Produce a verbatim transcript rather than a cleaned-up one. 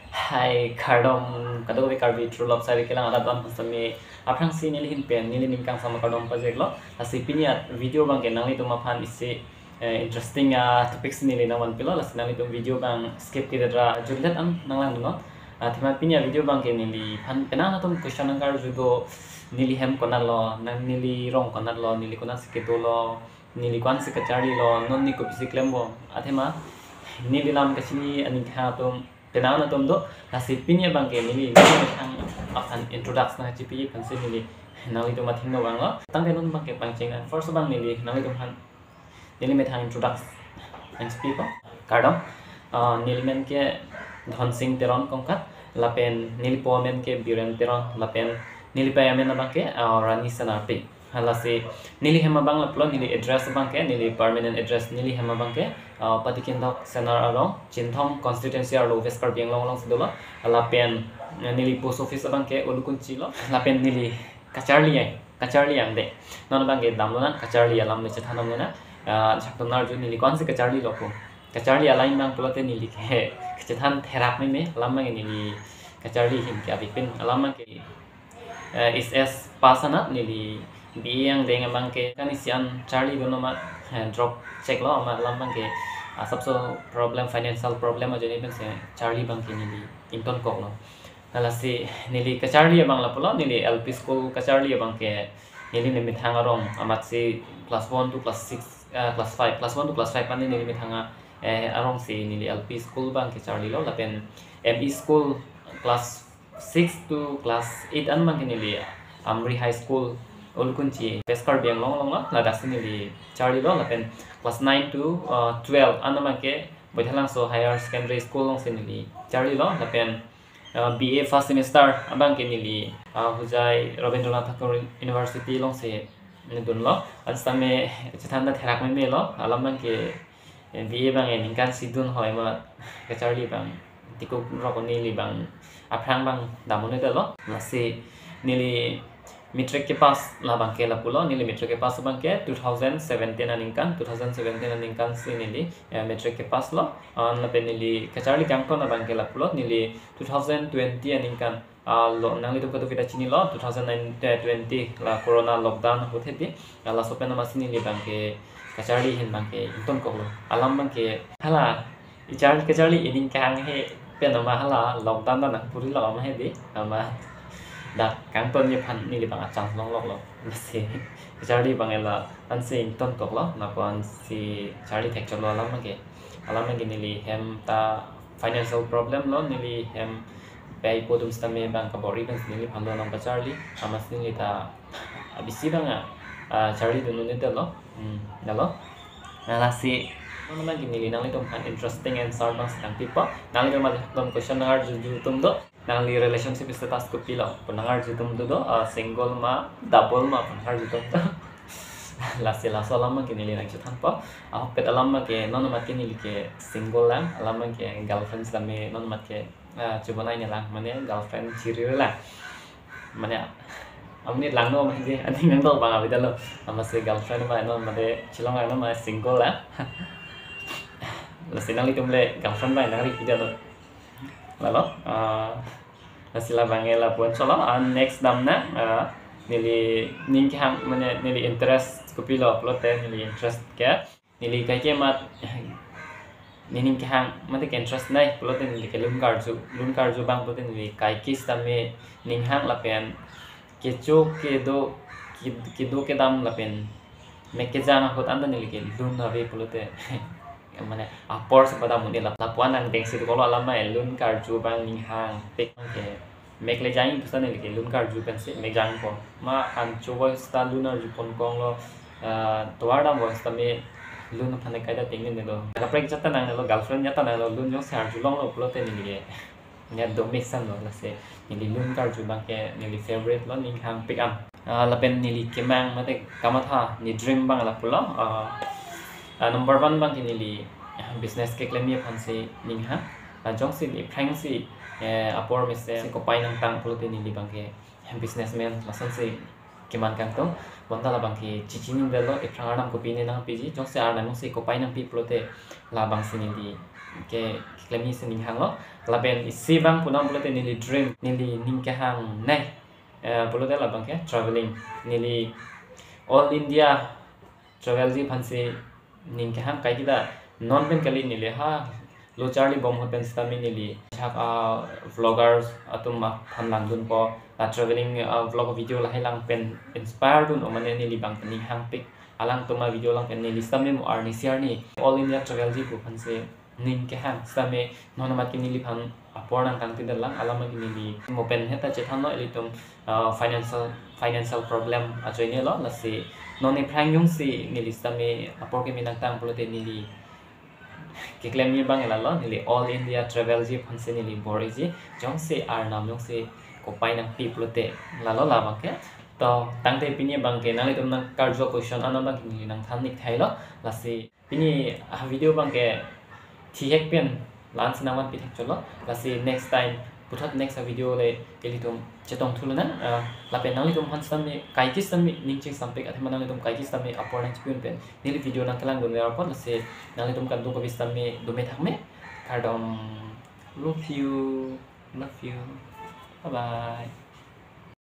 Hai kardom kadang we karbi true love sari kelang ada don pasami aprang si nili hin pen nili ningkang sama kardom project lo asi pinya video bang ke nang itu mapan isi interesting ya topics nili nawan pilo las nang itu video bang skip kita dra juliet ang nang lang duno thima pinya video bang ke nili pan penang na tum question ang kar judo nili hem konar lo nang nili rong konar lo nili konar sikito lo nili kwan sikachari lo non ni ko pisiklembo athema nili lam kasini ani kha tum tenang na tum do nasi pinya bang ke nili nili thang akan introduction na chipi kan se nili nali to mathing no bang lo tang ke non bang ke bang chenga first bang nili nali to han nili me thang introduction and speak kardom nili men ke dhon sing teron kongkat lapen nili po men ke biren teron lapen nili pa men bang ke rani sanarpe halase nili hema bang la plon nili address bang ke nili permanent address nili hema bang ke patikin dok senar along chinthong constituency alo veskar biang long long sidola lapen nili post office bang ke ulukun chilo lapen nili kacharli ai kacharli am de non bang ke damlo na kacharli alam ne chathanam ne na chaktonar ju nili kon se kacharli loko kacharli alai bang pulote nili ke chathan therap me me alam bang nili kacharli him ke abipin alam ke is es pasana nili biang dengan bang ke kan isian Charlie dono ma drop check lo ma lam bang ke सबसे problem financial problem aja ni bang se Charlie bang ke nili inton kok lo hala si nili ke Charlie bang la polo nili L P school ke Charlie bang ke nili ni mithanga rom amat si class one to class six class five class one to class five pan nili mithanga arong si nili L P school bang ke Charlie lo lapen M E school class six to class eight an bang ke nili Amri high school ulkunci peskar biang long long la dak sini di Charlie lo lapen class nine to twelve anda make boithalang so higher secondary school long sini di Charlie lo lapen B A first semester abang ke nili hujai Rabindranath Tagore University long se ni dun lo anstame chathanda therak me me lo alam bang ke B A bang en kan sidun hoi ma ke Charlie bang tikuk rokoni li bang aprang bang damone de lo nasi nili metric ke pas la bang ke la pulo nili metric ke pas bang ke twenty seventeen aningkan twenty seventeen aningkan si nili metric ke pas lo an la penili kacharli kangko na bang ke la pulo nili twenty twenty aningkan lo nang litu ko kita chini lo twenty twenty la corona lockdown hothe di la sopen ma sini li bang ke kacharli hin bang ke inton ko lo alam bang ke hala ichar kacharli ining kang he penama hala lockdown na puri lo ma he di ama dak kanton ni pan ni li bang achang long long lo si Charlie bang ela an si ton kok lo na pan si Charlie tek cholo lam ke alam ke ni li hem ta financial problem lo ni li hem pay po dum sta me bang ka bori bang ni li phando nam pa Charlie amas ni li ta abisi bang a Charlie dun ni de lo um na lo na si no na gini li nang li tom kan interesting and sar bang sang pipa nang li ma tom question ngar ju ju tum do nang li relationship status ko pila penangar jitum do do single ma double ma penangar jitum to lasi laso lama kini li nang chutan pa ah pet alama ke non ma kini li ke single lang alama ke girlfriend same non ma ke coba nanya lang mane girlfriend ciri lah mane amni lang no ma je ani nang do bang abi dalo ama se girlfriend ma non ma de chilong no ma single lah lasi nang li tumle girlfriend ba nang ri pidalo lalu hasil bangela pun solo next damna nili ningki ham mana nili interest kupilo plote nili interest ke nili kai ke mat nini ke ham mate ke interest nai plote nili ke lun karju lun karju bang plote nili kai kis tame ning hang lapen ke cho ke do ke do ke dam lapen me ke jana hot anda nili ke lun habe plote mana apor sepada muni la lapuan ang deng situ kalau alama lun karju bang ning hang pek ke mek le jang tu sana ke lun karju kan se mek jang ko ma an chowa sta lunar ju pon kong lo toada mo sta me lun phane kai da ting ne lo ka prek chata nang lo girlfriend nyata na lo lun jong sar ju long lo plo te ni ge nya do mix san lo la se ni lun karju bang ke ni favorite lo ning hang pek am la pen ni ke mang mate kamatha ni dream bang la pulo number one bang kini li business ke klemi phansi ning ha jong si ni prang si apor me se ko pai nang tang pulo te ni li bang ke businessman lasan si kiman kang to bonta la bang ke chichi ning de lo e prang nam ko pine na piji jong se ar na si ko pai nang pi pulo te la bang si ni li ke klemi sening hang lo laben isi bang punam bulat nili dream nili ning ke hang nai bulat labang ke traveling nili all India travel ji phansi ning ke hang kai kita non pen kali nili ha lo charlie bom happen stami nili chak a vloggers atum phan lang dun po a traveling vlog video la lang pen inspire dun omane nili bang ning hang pic alang tuma video lang pen nili stami mo ar ni siar ni all India travel ji ku phansi ning ke hang stami non mat ki nili phan apor nang kang tin lang alama ki nili mo pen heta che than no elitum financial financial problem a choi ne lo la si non ni prang yung si nili stami apor ki minang tang pulote nili ke claim ni bang la lo nili all India travel ji phanse nili bori ji jong se ar nam yong se ko pai nang pi pulote la lo la bang ke to tang te pini bang ke nang tum nang karjo question ana bang ni nang than nik thai lo la si pini a video bang ke thi hek pen lan sinawan pi thek cholo la si next time putat next video le elitum chetong thulana la pen nang litum han sam me kai ki sam ning ching sam pe ka thema nang litum kai ki sam me apor nang chipun pen nili video nang kalang don wer pon la si nang litum kan du ko bis sam me do me thak me kardom love you love you bye bye